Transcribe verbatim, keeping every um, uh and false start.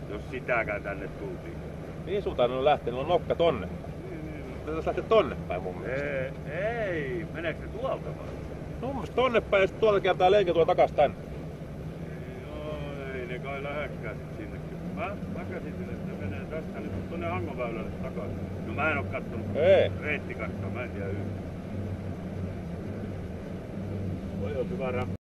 Jos sitäkään tänne tultiin. Mihin suuntaan ne on lähtenyt? On nokka tonne. Pitäis lähteä tonne päin mun mielestä. Ei, ei. Meneekö se tuolta vai? No mun mielestä tonne päin ja sit tuolta kiertää leikin tuolla takas tänne. Joo, ei ne kai lähekkää sit sinne. Mä, mä käsitin, että ne menee tästä nyt tonne Hangoväylälle takaisin. No mä en oo kattonut Ei. reittikarttaa, mä en tiedä yhtään. Voi on hyvä rap.